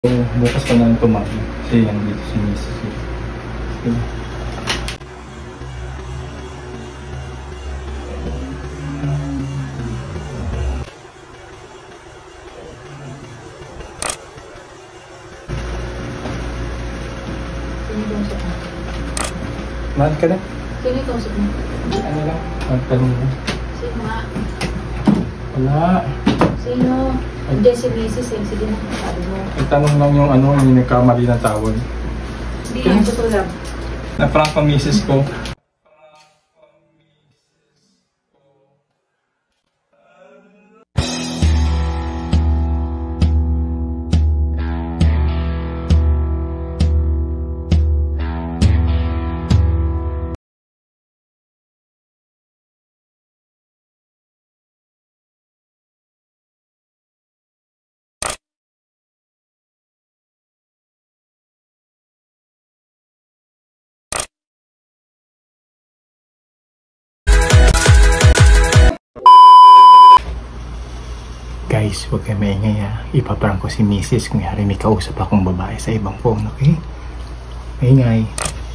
Bukas ka na lang tumabi. Kasi yan dito si Mrs. Diba? Mahal ka na? Sino yung kausap mo? Ano lang? Magtanong mo. Sino nga? Wala. Sino? Diyan si Mrs. eh. Sige na, sabi mo. Magtanong lang yung ano, yung nagkamali ng tawag. Hindi nga, totoo lang. Na-prank ang misis ko. Guys, huwag kayo maingay ha. Ipaprank ko si Mrs. kung yari may kausap akong babae sa ibang phone, okay? Maingay.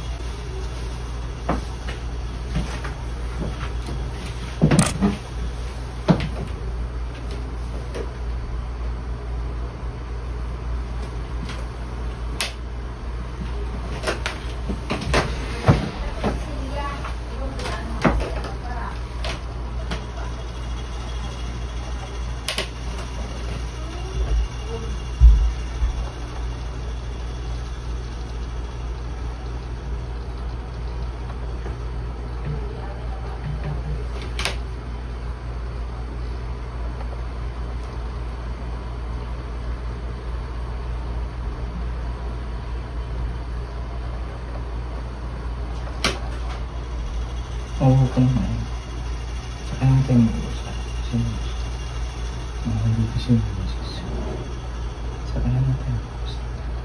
Oo, ka naman. Saka naman tayo mag-uusap. Hindi kasi yung misis. Saka naman tayo mag-uusap.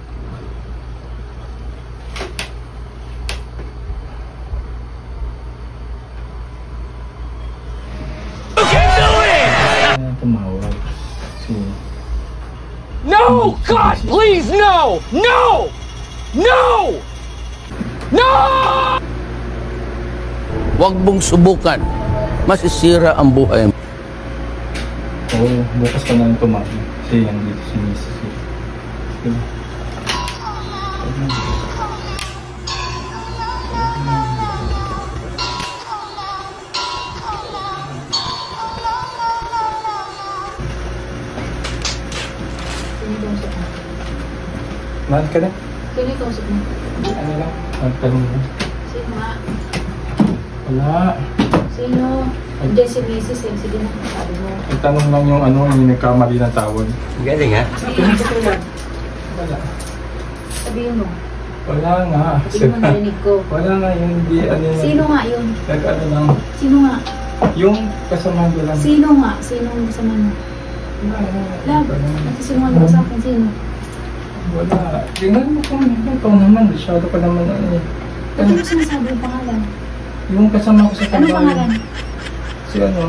You can do it! Tumawag. Si... No! God, please, no! No! No! No! Huwag mong subukan. Masisira ang buhay mo. Oo, bukas ka na lang tumabi. Kasi yan dito si Mrs. Diba? Sino yung kausap mo? Mahal ka na? Sino yung kausap mo? Ano lang? Magtanong mo. Sino nga? Wala. Sino? Diyan si Mrs. eh. Sige na, sabi mo. Magtanong lang yung ano, yung nagkamali ng tawag. Galing ha? Hindi nga, totoo lang. Wala. Sabihin mo. Wala nga. Sabihin mo, narinig ko. Wala nga yun. Hindi, ano yun. Sino nga yun? Nag-ano lang. Sino nga? Yung kasama ko lang. Sino nga? Sino ang kasama mo? Lab, nagsisinungaling ka sa akin. Sino? Wala. Tingnan mo kung ikaw naman. Masyado ka naman ano eh. Ba't hindi mo sinasabi yung pangalan? Yung kasama ko sa Anong trabaho. pangalan? Si ano?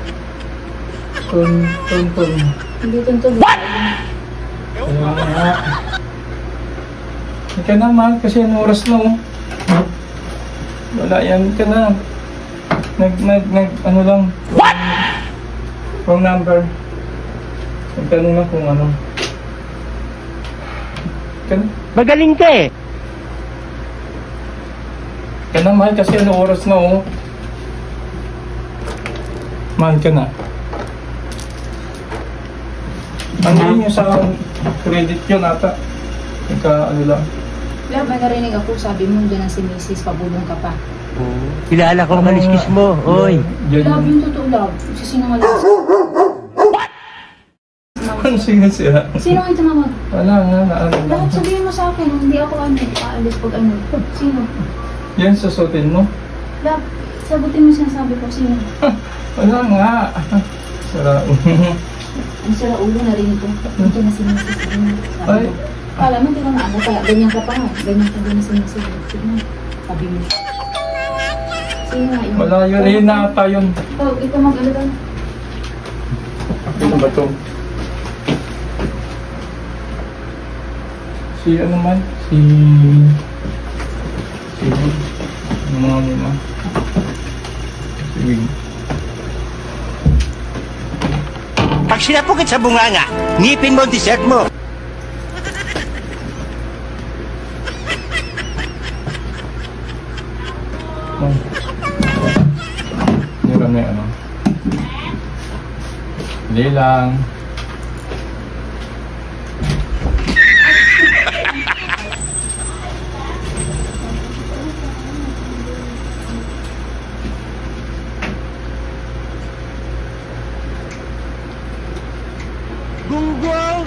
Ton. Hindi tuntun. Kaya nga. Hindi ka na mahal kasi yung oras na oh. Wala yan ka na. Ano lang. What? Wrong number. Nagtanong lang kung ano. Magaling ka eh. Ka na mahal kasi ano oras na oh. Mahal ka na. Ano yun yung sa credit yun ata? Ano lang. Lab, may narinig ako. Sabi mo dyan na si Mrs. Pabulong ka pa. Kilala ko ang kaliskis mo, oy. Lab, yung totoo lab. Sisinungaling ka. Ano siya? Sino ang tumawag? Wala nga, naano lang. Lab, sabihin mo sa akin. Hindi ako aalis pag ano. Sino? Yan, susutin mo? Lab, sagutin mo sinasabi ko. Sino? Wala nga. Sara. Ang sira ulo, narinig ko. Ito na si Mrs. Ay. Kala mo, di ba nga, kaya ganyan ka pa nga. Ganyan ka din na si Mrs. Sabi mo. Sino nga yun? Wala yun. Ayun na ata yun. Ikaw mag-alala. Ano ba ito? Si ano man? Si Wig. Ano mga muna? Si Wig. Pag sinapukit sa bunganga, ngipin mo ang dessert mo. Hindi kami ano. Hindi lang. Gunggong!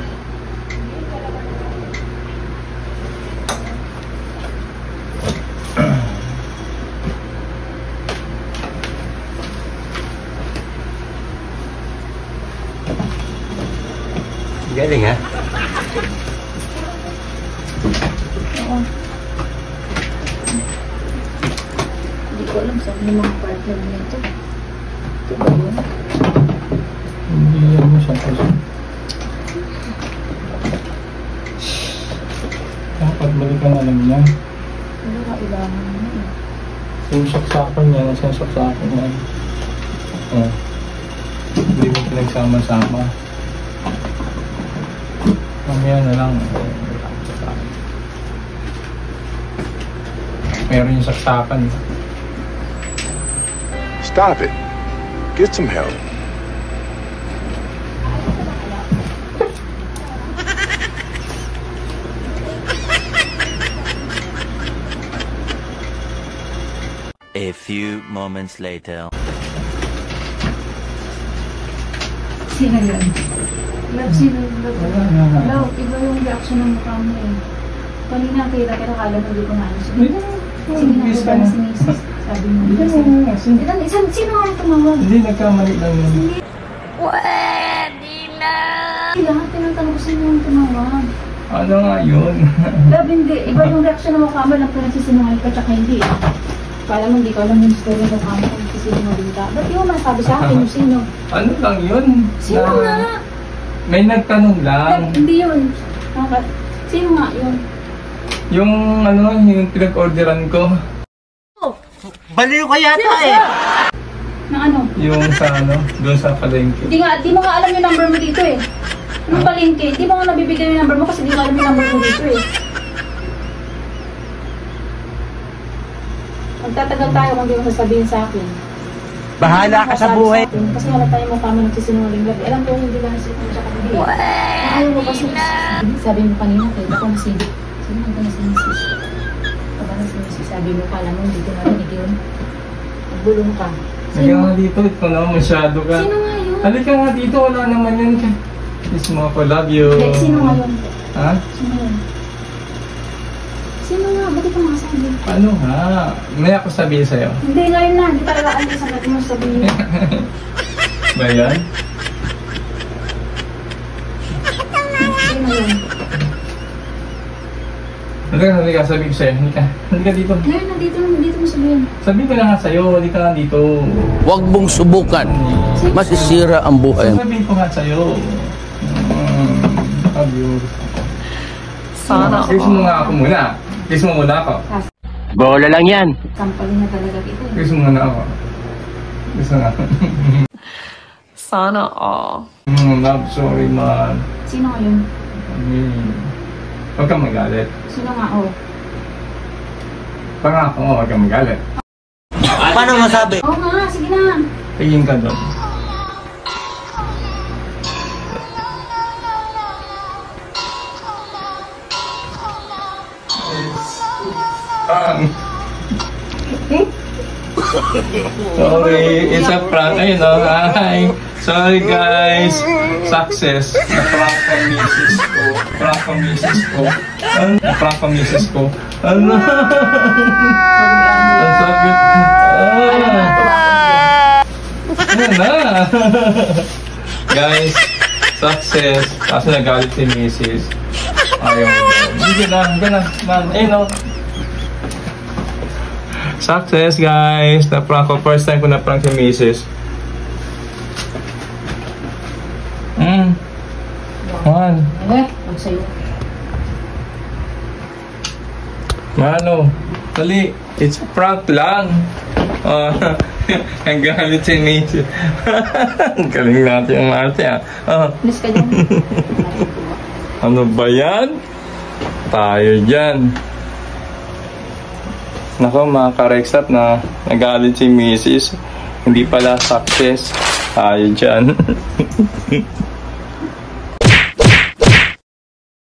Galing ha? Oo. Hindi ko alam saan yung mga partner nito. Ito ba yun? Hindi ano siya kasi. Dapat balikan alam niya. Wala kailangan mo eh. Yung saksakan niya, nasa saksakan niya. Oh. Hindi mo pinagsama-sama. Mamaya na lang. Meron yung saksakan. Stop it. Get some help. A few moments later. Sino yun? Love, sino yun? Love, iba yung reaction ng mukha mo eh. Kanina kita kala mo hindi ko na ano. Sige na, baba na si Mrs. Sabi mo. Sino nga tumawag? Hindi, nagkamali lang yun. Lahat tinatanong ko sino yung tumawag. Ano nga yun? Love, hindi. Iba yung reaction ng mukha mo lang kung nagsisinungaling ka tsaka hindi. Kala mo hindi ko alam yung story ng mukha mo kung nagsisinungaling ka. Ba't yung masabi sa akin yung sino? Ano lang yun? Sino nga? May nagtanong lang. Hindi yun. Sino nga yun? Yung ano, yung pinag-orderan ko. Baliw ka yata eh! Na ano? Yung sa ano, doon sa palengke. Di mo nga alam yung number mo dito eh. Anong palengke? Di mo nga nabibigay yung number mo kasi di mo alam yung number mo dito eh. Magtatagal tayo kung di mo sasabihin sa akin. Bahala ka sa buhay! Kasi wala tayo mukha mo nagsisinungaling gabi. Alam ko hindi lang nasikon siya kanina. Ayaw mo kasi. Sabi mo kanina kayo, ako nasibig. Sino nga na si Mrs. Aba na si Mrs. Sabi mo, kala mo hindi ko narinig yun. Nagbulong ka. Halika nga dito, ito na, masyado ka. Sino nga yun? Halika nga dito, wala naman yun. Kiss mo ako, love you. Hindi, sino nga yun? Ha? Sino yun? Sino nga? Ba't ito mga sabi? Ano nga? May ako sabihin sa'yo. Hindi, ngayon na. Hindi talaga ano sa natin mo sabihin. Ba yan? Sino yun? Halika, sabi ko sa'yo. Halika dito. Ngayon na, dito mo sabihin. Sabi ko na nga sa'yo, halika nga dito. Huwag mong subukan. Masisira ang buhay mo. Sabihin ko nga sa'yo. Love you. Sana Kiss mo nga ako muna. Kiss mo muna ako. Bola lang yan! Sampalin na talaga dito. Kiss mo muna ako. Kiss mo nga ako. Sana all. Love, sorry man. Sino nga yun? Huwag kang magalit. Sino nga? Oh. Pangako mo, huwag kang magalit. Paano masabi? Oo nga, sige na. Tingin ka doon. Sorry, it's a prank. Ayun o, hi. Sorry guys. Success. Na-prank ang misis ko. Prank ang misis ko. Na-prank ang misis ko. Ano? Ang sakit. Ano na? Guys, success. Kaso nagalit si misis. Ayaw mo. Hindi na. Man, ayun o. Success guys! Na-prank ko. First time ko na-prank si Mrs. Eh, huwag sa'yo. Mano, dali. It's a prank lang. Ang galit si Mrs. Ang galing natin ang ate, Miss ka dyan. Ano ba yan? Tayo dyan. Nako mga kareksat na nagalit si Mrs. Hindi pala success. Tayo dyan.